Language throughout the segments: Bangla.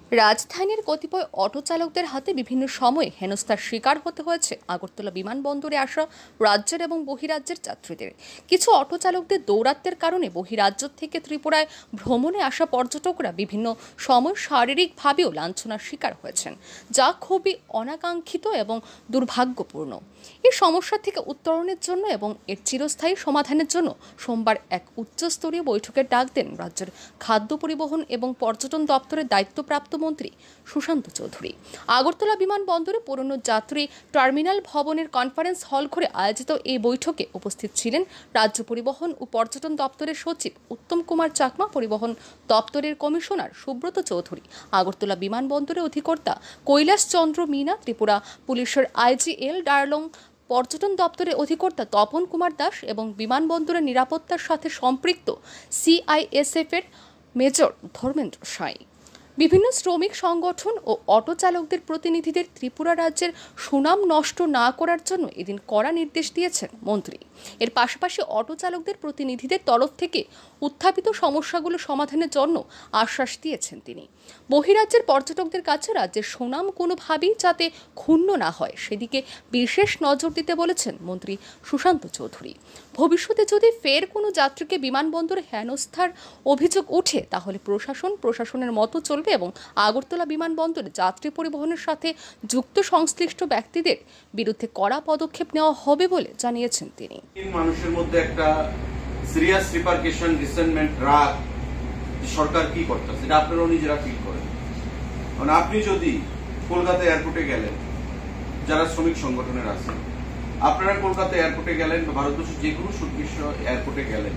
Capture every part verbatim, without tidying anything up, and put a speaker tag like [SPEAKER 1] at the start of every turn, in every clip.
[SPEAKER 1] রাজধানীর কতিপয় অটো চালকদের হাতে বিভিন্ন সময়ে হেনস্থার শিকার হতে হয়েছে আগরতলা বিমানবন্দরে আসা রাজ্যের এবং বহিরাজ্যের যাত্রীদের। কিছু অটো চালকদের দৌরাত্ম্যের কারণে বহিরাজ্য থেকে ত্রিপুরায় ভ্রমণে আসা পর্যটকরা বিভিন্ন সময় শারীরিকভাবেও লাঞ্ছনার শিকার হয়েছেন, যা খুবই অনাকাঙ্ক্ষিত এবং দুর্ভাগ্যপূর্ণ। এই সমস্যা থেকে উত্তরণের জন্য এবং এর চিরস্থায়ী সমাধানের জন্য সোমবার এক উচ্চস্তরীয় বৈঠকের ডাক দেন রাজ্যের খাদ্য পরিবহন এবং পর্যটন দপ্তরের দায়িত্বপ্রাপ্ত মন্ত্রী সুশান্ত চৌধুরী। আগরতলা বিমানবন্দরে পুরনো যাত্রী টার্মিনাল ভবনের কনফারেন্স হল ঘরে আয়োজিত এই বৈঠকে উপস্থিত ছিলেন রাজ্য পরিবহন ও পর্যটন দপ্তরের সচিব উত্তম কুমার চাকমা, পরিবহন দপ্তরের কমিশনার সুব্রত চৌধুরী, আগরতলা বিমানবন্দরের অধিকর্তা কৈলাস চন্দ্র মিনা, ত্রিপুরা পুলিশের আইজি এল ডার্লং, পর্যটন দপ্তরের অধিকর্তা তপন কুমার দাস এবং বিমানবন্দরের নিরাপত্তার সাথে সম্পৃক্ত সিআইএসএফ এর মেজর ধর্মেন্দ্র সাঁই। বিভিন্ন শ্রমিক সংগঠন ও অটো চালকদের প্রতিনিধিদের ত্রিপুরা রাজ্যের সুনাম নষ্ট না করার জন্য এদিন কড়া নির্দেশ দিয়েছেন মন্ত্রী। এর পাশাপাশি অটো চালকদের প্রতিনিধিদের তরফ থেকে উত্থাপিত সমস্যাগুলো সমাধানের জন্য আশ্বাস দিয়েছেন তিনি। বহিরাজ্যের পর্যটকদের কাছে রাজ্যের সুনাম কোনোভাবেই যাতে ক্ষুণ্ণ না হয় সেদিকে বিশেষ নজর দিতে বলেছেন মন্ত্রী সুশান্ত চৌধুরী। ভবিষ্যতে যদি ফের কোনো যাত্রীকে বিমানবন্দরে হেনস্থার অভিযোগ ওঠে তাহলে প্রশাসন প্রশাসনের মতো চলবে এবং আগরতলা বিমানবন্দরে যাত্রী পরিবহনের সাথে যুক্ত সংশ্লিষ্ট ব্যক্তিদের বিরুদ্ধে কড়া পদক্ষেপ নেওয়া হবে বলে জানিয়েছেন তিনি।
[SPEAKER 2] মানুষের মধ্যে একটা সিরিয়াস রিপারকেশন, রিসেন্টমেন্ট, রাগ সরকার কি করতেছে এটা আপনারাও নিজেরা ফিল করেন। কারণ আপনি যদি কলকাতা এয়ারপোর্টে গেলেন, যারা শ্রমিক সংগঠনের আছে, আপনারা কলকাতা এয়ারপোর্টে গেলেন বা ভারতবর্ষের যে কোনো সুদৃশ্য এয়ারপোর্টে গেলেন,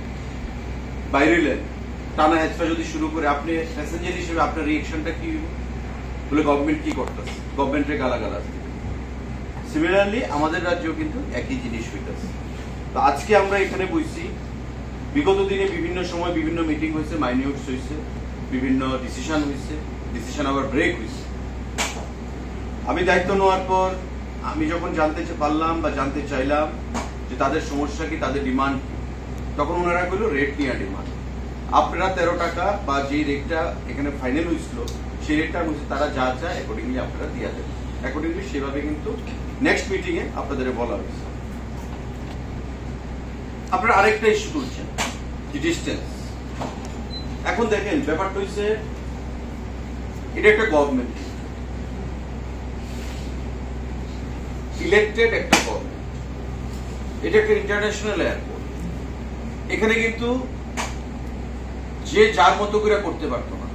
[SPEAKER 2] বাইরে এলেন, টানা হেঁচড়া যদি শুরু করে আপনি প্যাসেঞ্জার হিসেবে আপনার রিয়েকশনটা কি বলে গভর্নমেন্ট কি করতেছে, গভর্নমেন্টের গালাগালাজ। সিমিলারলি আমাদের রাজ্যেও কিন্তু একই জিনিস হইতেছে। তো আজকে আমরা এখানে বসছি, বিগত দিনে বিভিন্ন সময় বিভিন্ন মিটিং হয়েছে, মাইনিউটস হয়েছে, বিভিন্ন ডিসিশন হয়েছে, ডিসিশন আবার ব্রেক হয়েছে। আমি দায়িত্ব নেওয়ার পর আমি যখন জানতে পারলাম বা জানতে চাইলাম যে তাদের সমস্যা কি, তাদের ডিমান্ড কি, তখন ওনারা কইল রেট নিয়ে ডিমান্ড। আপনারা তেরো টাকা বা যে রেটটা এখানে ফাইনাল হয়েছিল সেই রেটটা হচ্ছে তারা যা চায় অ্যাকর্ডিংলি আপনারা দিয়ে দেবেন। অ্যাকর্ডিংলি সেভাবে কিন্তু নেক্সট মিটিং এ আপনাদের বলা হয়েছে। আপনারা আরেকটা ইস্যু তুলছেন যে ডিস্টেন্স। এখন দেখেন ব্যাপারটা হচ্ছে এটা একটা গভর্নমেন্ট, ইলেক্টেড একটা গভর্নমেন্ট, এটা একটা ইন্টারন্যাশনাল এয়ারপোর্ট। এখানে কিন্তু যে যার মতো করে করতে পারতো না,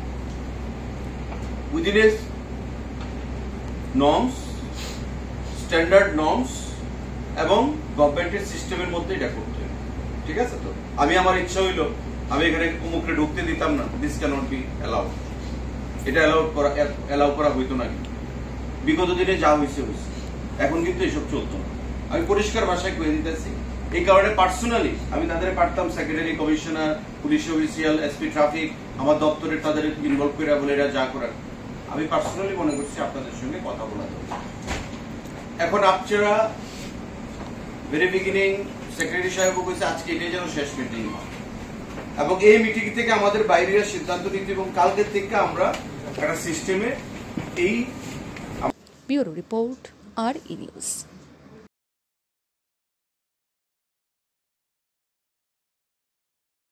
[SPEAKER 2] within a norms, standard norms এবং গভর্নমেন্টের সিস্টেমের মধ্যে এটা করতে। ঠিক আছে? তো আমি আমার ইচ্ছা হইল আমি এখানে কুমুকরে ঢুকতে দিতাম না, দিস ক্যানট বি অ্যালাউড। এটা অ্যালাউড করা অ্যালাউ করা হইতো না। বিগত দিনে যা হয়েছে হয়েছে, এখন কিন্তু এসব চলতো না। আমি পরিষ্কার ভাষায় কয়ে দিতেছি। এই কারণে পার্সোনালি আমি তাদের পারতাম secretary, commissioner, police official, SP traffic, আমার দপ্তরের তাদের ইনভলভ করে বলে এরা যা করার, আমি পার্সোনালি মনে করছি আপনাদের সঙ্গে কথা বলা যাবে। এখন আপনারা ভেরি বিগিনিং সেক্রেটারি সাহেব বলছে আজকে এটাই যেন শেষ মিটিং হয় এবং এই মিটিং থেকে আমাদের বাইরের সিদ্ধান্ত নিতে এবং কালকের থেকে আমরা একটা সিস্টেমে এই
[SPEAKER 1] ব্যুরো রিপোর্ট আর ই নিউজ।